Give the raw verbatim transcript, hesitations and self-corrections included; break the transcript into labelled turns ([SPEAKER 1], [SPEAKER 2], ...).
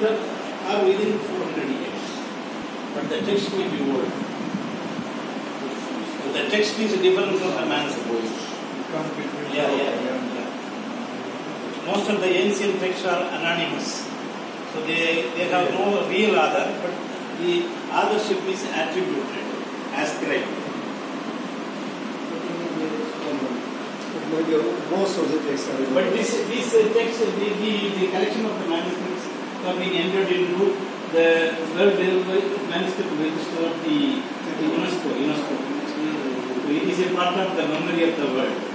[SPEAKER 1] manuscript are within four hundred years, but the text may be old. So the text is different from the manuscript. Yeah, yeah, yeah, yeah. Most of the ancient texts are anonymous, so they, they have no real author, but the authorship is attributed, ascribed.
[SPEAKER 2] Most of the texts are.
[SPEAKER 1] But this this uh, text, the, the the collection of the manuscripts have been entered into the World Manuscript Register of the, the UNESCO. UNESCO. So it is a part of the memory of the world.